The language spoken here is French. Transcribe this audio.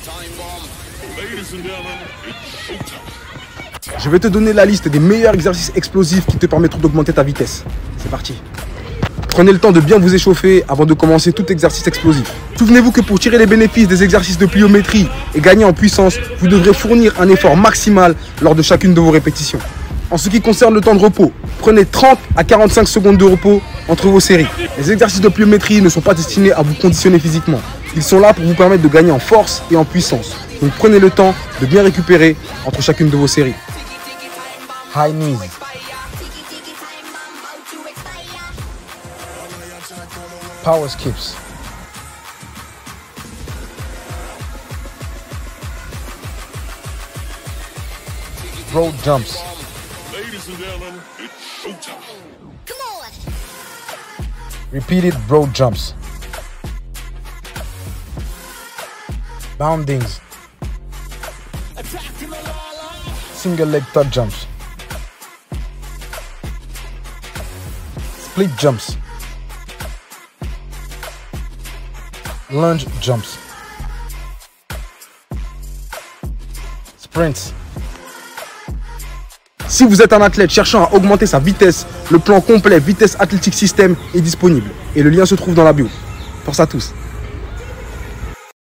Je vais te donner la liste des meilleurs exercices explosifs qui te permettront d'augmenter ta vitesse. C'est parti. Prenez le temps de bien vous échauffer avant de commencer tout exercice explosif. Souvenez-vous que pour tirer les bénéfices des exercices de pliométrie et gagner en puissance, vous devrez fournir un effort maximal lors de chacune de vos répétitions. En ce qui concerne le temps de repos, prenez 30 à 45 secondes de repos entre vos séries. Les exercices de pliométrie ne sont pas destinés à vous conditionner physiquement. Ils sont là pour vous permettre de gagner en force et en puissance. Donc prenez le temps de bien récupérer entre chacune de vos séries. High knees. Power skips. Broad jumps. Ladies and gentlemen, it's showtime. Come on. Repeated broad jumps. Boundings. Single leg tuck jumps. Split jumps. Lunge jumps. Sprints. Si vous êtes un athlète cherchant à augmenter sa vitesse, le plan complet Vitesse Athletic System est disponible et le lien se trouve dans la bio. Force à tous.